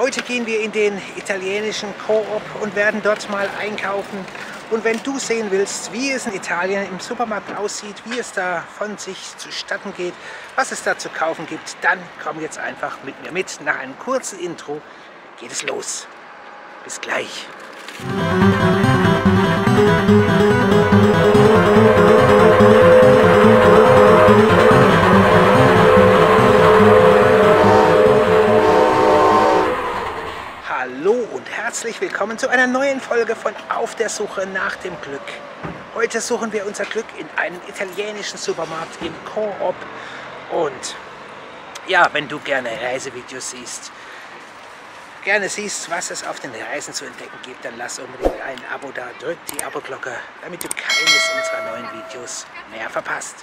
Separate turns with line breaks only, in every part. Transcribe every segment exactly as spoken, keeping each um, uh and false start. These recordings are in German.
Heute gehen wir in den italienischen Coop und werden dort mal einkaufen. Und wenn du sehen willst, wie es in Italien im Supermarkt aussieht, wie es da von sich zustatten geht, was es da zu kaufen gibt, dann komm jetzt einfach mit mir mit. Nach einem kurzen Intro geht es los. Bis gleich. Hallo und herzlich willkommen zu einer neuen Folge von Auf der Suche nach dem Glück. Heute suchen wir unser Glück in einem italienischen Supermarkt im Coop. Und ja, wenn du gerne Reisevideos siehst, gerne siehst, was es auf den Reisen zu entdecken gibt, dann lass unbedingt ein Abo da, drück die Abo-Glocke, damit du keines unserer neuen Videos mehr verpasst.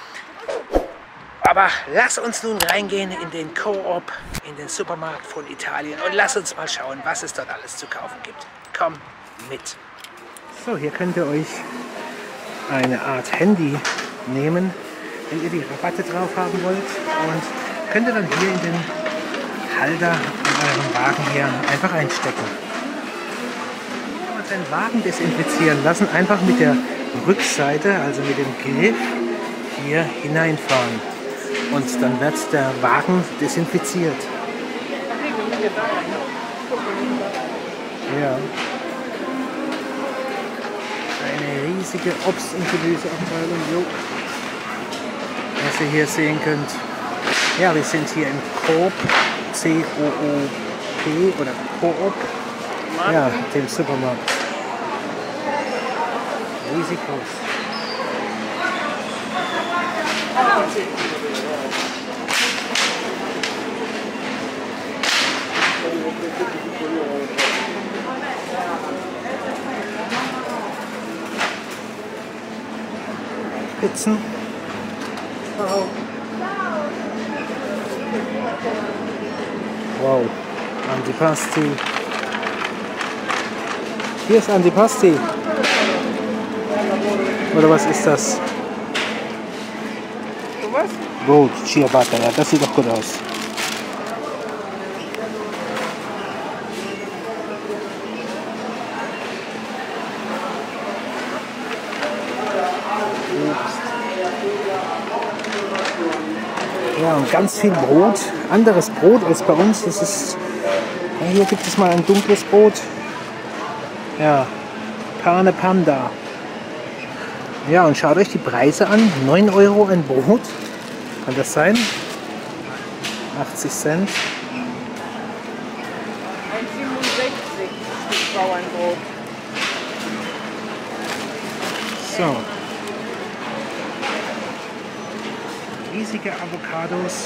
Aber lass uns nun reingehen in den Coop, in den Supermarkt von Italien und lass uns mal schauen, was es dort alles zu kaufen gibt. Komm mit! So, hier könnt ihr euch eine Art Handy nehmen, wenn ihr die Rabatte drauf haben wollt, und könnt ihr dann hier in den Halter in eurem Wagen hier einfach einstecken. Und den Wagen desinfizieren lassen, einfach mit der Rückseite, also mit dem Griff, hier hineinfahren. Und dann wird der Wagen desinfiziert. Ja. Eine riesige Obst- und Gemüseabteilung, jo. Was ihr hier sehen könnt. Ja, wir sind hier im Coop, C O O P oder Coop, ja, dem Supermarkt. Riesig groß. Pizzen. Wow, Antipasti. Hier ist Antipasti. Oder was ist das?
Was?
Brot, Ciabatta, ja, das sieht doch gut aus. Ja, und ganz viel Brot, anderes Brot als bei uns. Das ist, ja, hier gibt es mal ein dunkles Brot. Ja, Pane Panda. Ja, und schaut euch die Preise an. neun Euro ein Brot. Kann das sein? achtzig Cent.
eins siebenundsechzig das Bauernbrot.
So. Riesige Avocados.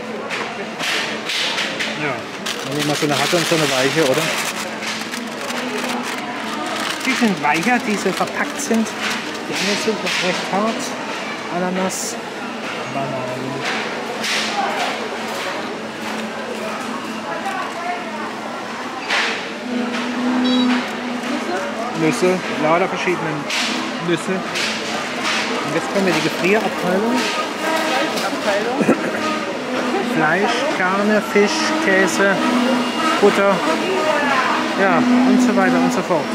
Ja, dann nehmen wir so eine harte und so eine weiche, oder? Die sind weicher, die so verpackt sind. Die anderen sind noch recht hart. Ananas, Bananen. Nüsse, lauter verschiedene Nüsse. Und jetzt kommen wir in die Gefrierabteilung.
Fleischabteilung.
Fleisch, Garne, Fisch, Käse, Butter, ja, und so weiter und so fort.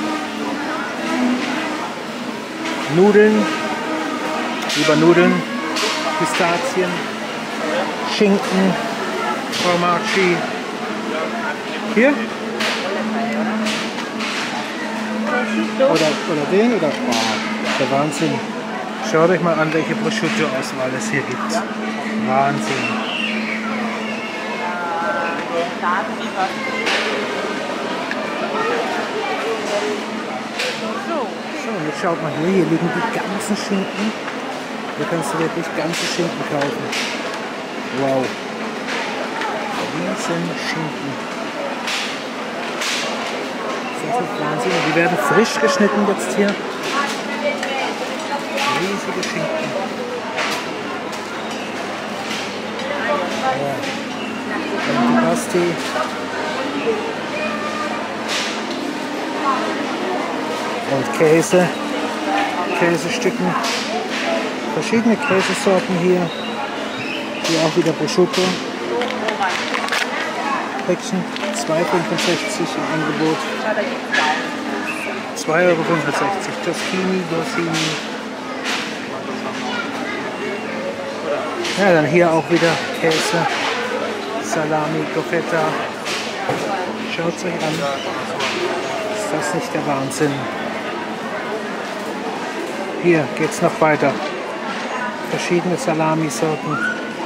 Nudeln, lieber Nudeln, Pistazien, Schinken, Formaggi. Hier? Oder, oder den? Oder? Oh, der Wahnsinn. Schaut euch mal an, welche Prosciutto-Auswahl es hier gibt. Wahnsinn. So, und jetzt schaut mal hier, hier liegen die ganzen Schinken. Hier kannst du wirklich ganze Schinken kaufen. Wow. Riesen Schinken. Das ist Wahnsinn. Und die werden frisch geschnitten jetzt hier. Riesige Schinken. Ja. Antipasti. Und Käse. Käsestücken. Verschiedene Käsesorten hier. Hier auch wieder Prosciutto. Päckchen. zwei Euro fünfundsechzig im Angebot.
Ja, da gibt es auch.
zwei Euro fünfundsechzig. Toschini, Dorsini. Ja, dann hier auch wieder Käse, Salami, Gofetta. Schaut es euch an. Ist das nicht der Wahnsinn? Hier geht es noch weiter. Verschiedene Salamisorten.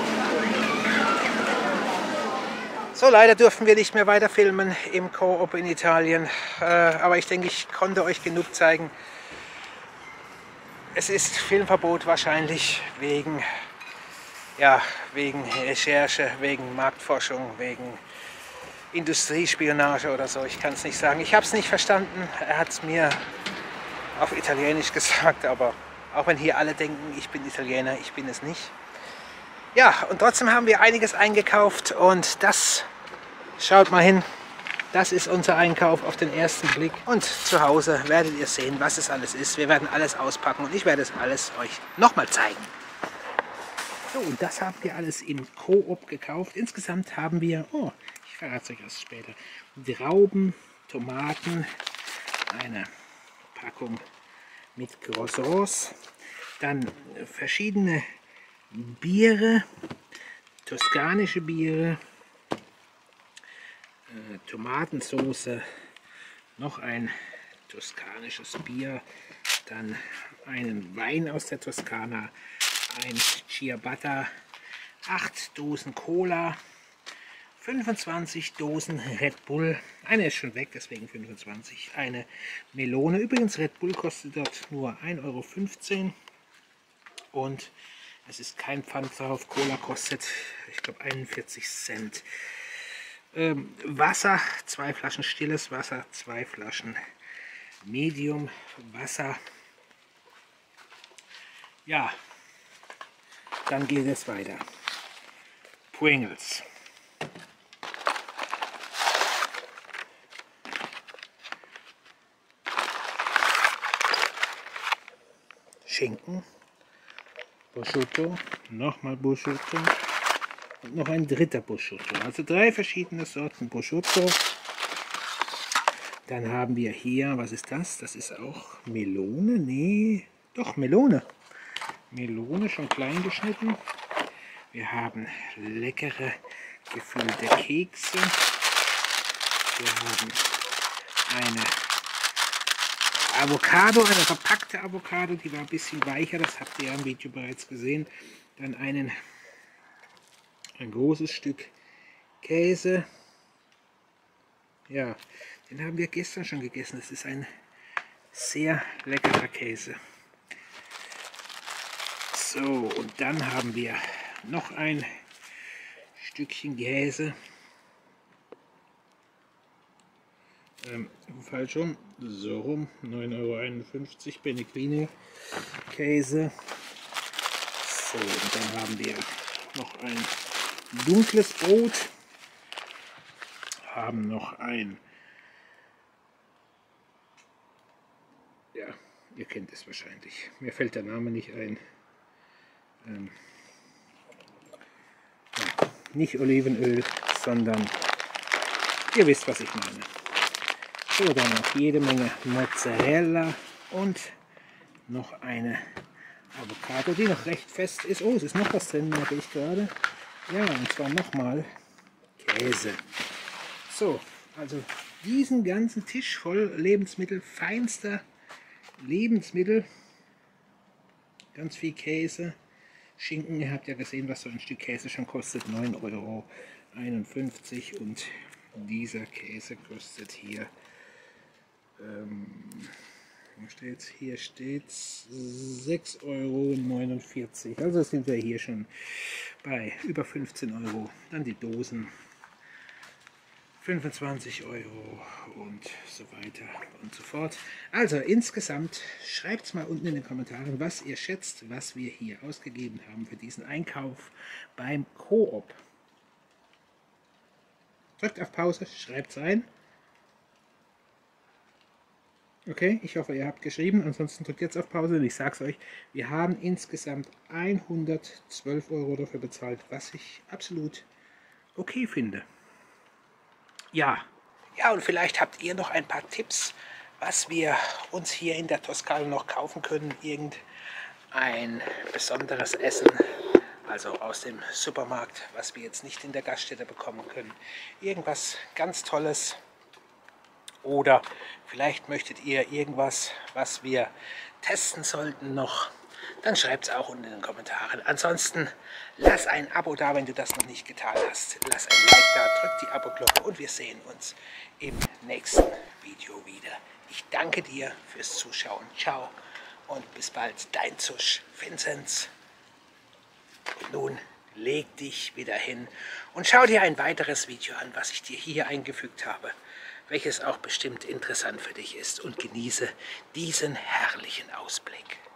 So, leider durften wir nicht mehr weiter filmen im Coop in Italien. Äh, aber ich denke, ich konnte euch genug zeigen. Es ist Filmverbot wahrscheinlich wegen, ja, wegen Recherche, wegen Marktforschung, wegen Industriespionage oder so. Ich kann es nicht sagen. Ich habe es nicht verstanden. Er hat es mir auf Italienisch gesagt, aber auch wenn hier alle denken, ich bin Italiener, ich bin es nicht. Ja, und trotzdem haben wir einiges eingekauft und das, schaut mal hin, das ist unser Einkauf auf den ersten Blick. Und zu Hause werdet ihr sehen, was es alles ist. Wir werden alles auspacken und ich werde es alles euch nochmal zeigen. So, und das haben wir alles im Coop gekauft. Insgesamt haben wir, oh, ich verrate es euch erst später, Trauben, Tomaten, eine Packung mit Croissants, dann verschiedene Biere, toskanische Biere, äh, Tomatensauce, noch ein toskanisches Bier, dann einen Wein aus der Toskana, ein Ciabatta, acht Dosen Cola, fünfundzwanzig Dosen Red Bull, eine ist schon weg, deswegen fünfundzwanzig, eine Melone, übrigens Red Bull kostet dort nur ein Euro fünfzehn und es ist kein Pfand drauf, Cola kostet, ich glaube, einundvierzig Cent. Ähm, Wasser, zwei Flaschen stilles Wasser, zwei Flaschen Medium Wasser. Ja, dann geht es weiter. Pringles. Schinken. Prosciutto. Nochmal Prosciutto. Und noch ein dritter Prosciutto. Also drei verschiedene Sorten Prosciutto. Dann haben wir hier, was ist das? Das ist auch Melone? Nee, doch Melone. Melone schon klein geschnitten. Wir haben leckere gefüllte Kekse. Wir haben eine Avocado, eine verpackte Avocado, die war ein bisschen weicher, das habt ihr ja im Video bereits gesehen. Dann einen, ein großes Stück Käse. Ja, den haben wir gestern schon gegessen. Das ist ein sehr leckerer Käse. So, und dann haben wir noch ein Stückchen Käse. Ähm, falsch rum, so rum, neun Euro einundfünfzig, Pellegrini Käse. So, und dann haben wir noch ein dunkles Brot, haben noch ein, ja, ihr kennt es wahrscheinlich, mir fällt der Name nicht ein, ähm, ja, nicht Olivenöl, sondern ihr wisst, was ich meine. So, dann noch jede Menge Mozzarella und noch eine Avocado, die noch recht fest ist. Oh, es ist noch was drin, merke ich gerade. Ja, und zwar nochmal Käse. So, also diesen ganzen Tisch voll Lebensmittel, feinster Lebensmittel. Ganz viel Käse, Schinken. Ihr habt ja gesehen, was so ein Stück Käse schon kostet. neun Euro einundfünfzig und dieser Käse kostet hier Ähm, steht's? Hier steht sechs Euro neunundvierzig. Also sind wir hier schon bei über fünfzehn Euro. Dann die Dosen fünfundzwanzig Euro und so weiter und so fort. Also insgesamt schreibt es mal unten in den Kommentaren, was ihr schätzt, was wir hier ausgegeben haben für diesen Einkauf beim Coop. Drückt auf Pause, schreibt es rein. Okay, ich hoffe, ihr habt geschrieben, ansonsten drückt jetzt auf Pause und ich sage es euch, wir haben insgesamt hundertzwölf Euro dafür bezahlt, was ich absolut okay finde. Ja, ja, und vielleicht habt ihr noch ein paar Tipps, was wir uns hier in der Toskana noch kaufen können. Irgendein besonderes Essen, also aus dem Supermarkt, was wir jetzt nicht in der Gaststätte bekommen können. Irgendwas ganz Tolles. Oder vielleicht möchtet ihr irgendwas, was wir testen sollten noch. Dann schreibt es auch unten in den Kommentaren. Ansonsten lass ein Abo da, wenn du das noch nicht getan hast. Lass ein Like da, drück die Abo-Glocke und wir sehen uns im nächsten Video wieder. Ich danke dir fürs Zuschauen. Ciao und bis bald. Dein Zusch, Vinzenz. Und nun leg dich wieder hin und schau dir ein weiteres Video an, was ich dir hier eingefügt habe, welches auch bestimmt interessant für dich ist, und genieße diesen herrlichen Ausblick.